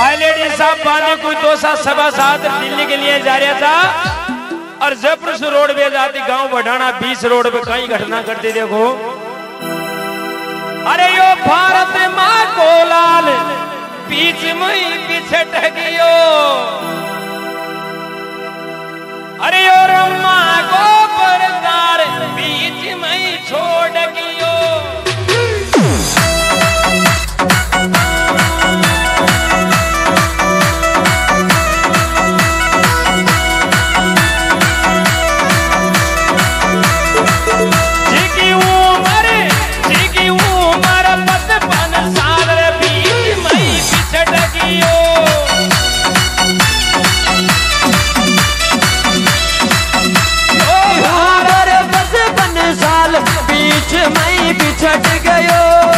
Ladies साहब बांधे कोई 2:15 दिल्ली के लिए जा रहा था और जयपुर से रोड पे जाती गांव बढ़ाना 20 रोड पे कई घटना करती देखो। अरे यो भारत माँ को लाल बीच में बिछट गयो, अरे यो रम्मा को परदार बीच में छोड़ गयो। बिछट गयो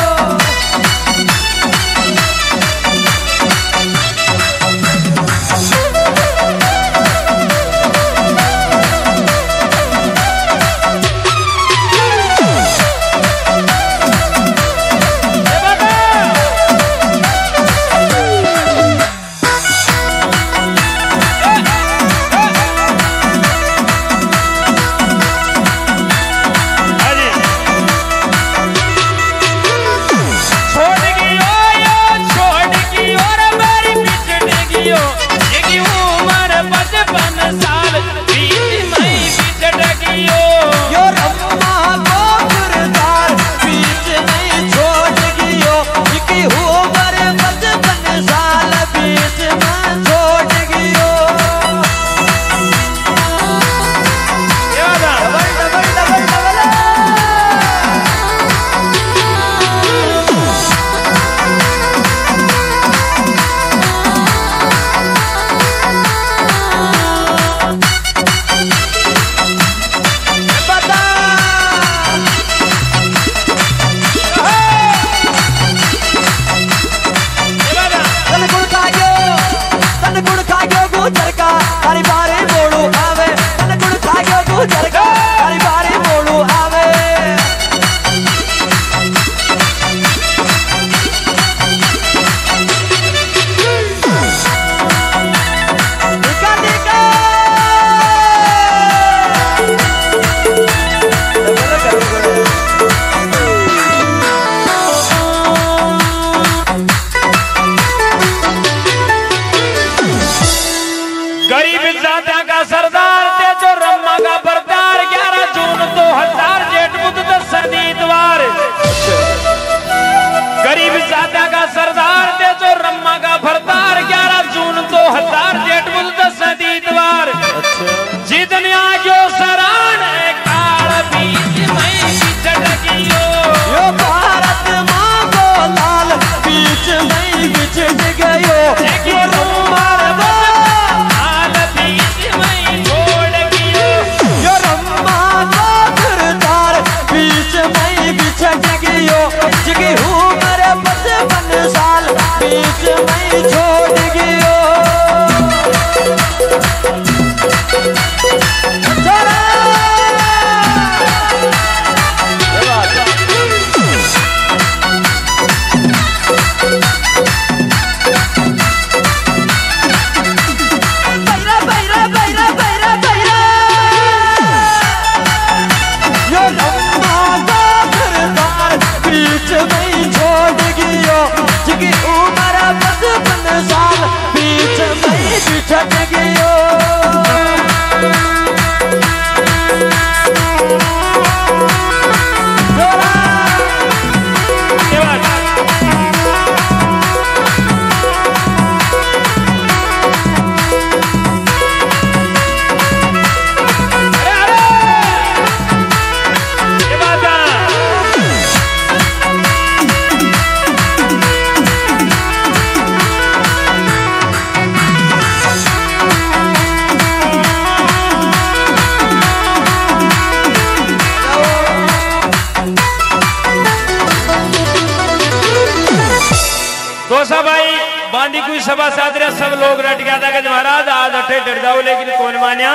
भाई बांधी कोई सभा सादरे सब लोग रट गया था कि महाराज आज अठे डर जाओ, लेकिन कौन मान्या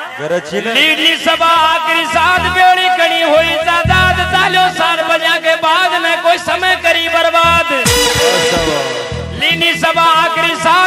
लीडली सभा आखिरी साथ बेड़ी कड़ी हुई तादाद तालो 7 बजे के बाद में कोई समय करी बर्बाद लीनी सभा आखिरी साथ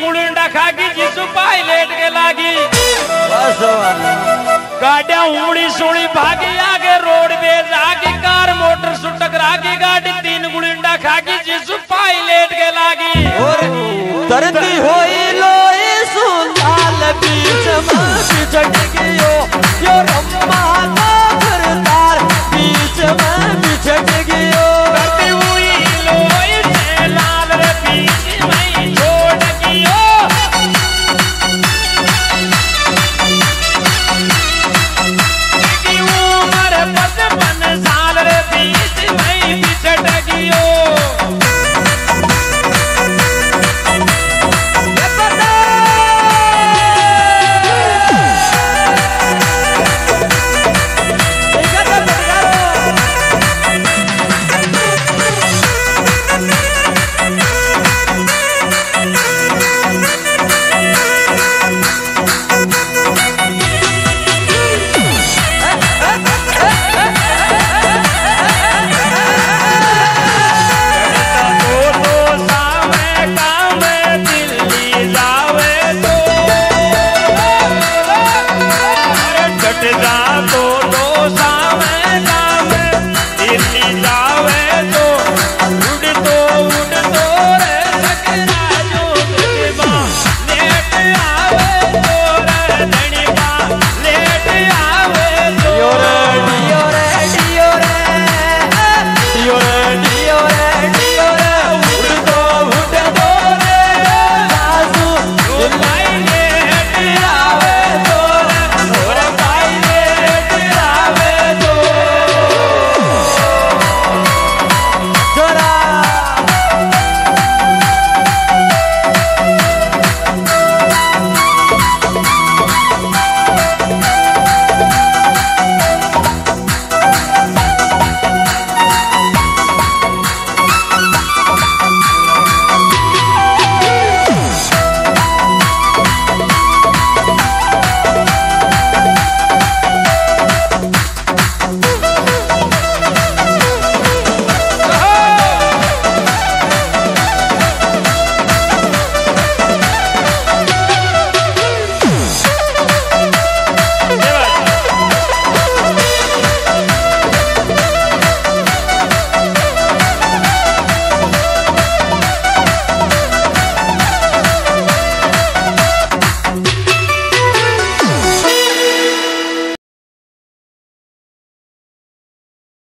गुड़िंडा खागी जिसु पायलट के लागी गाड़िया उड़ी सुड़ी भागी आगे रोडवेज आगे कार मोटर से टकरा की गाड़ी 3 गुड़िंडा खागी जिसु पायलट के लागी धरती होई लोई सुंदाल बीच में बिछड़ गयो यो रम्मा का करतार बीच में बिछड़ गयो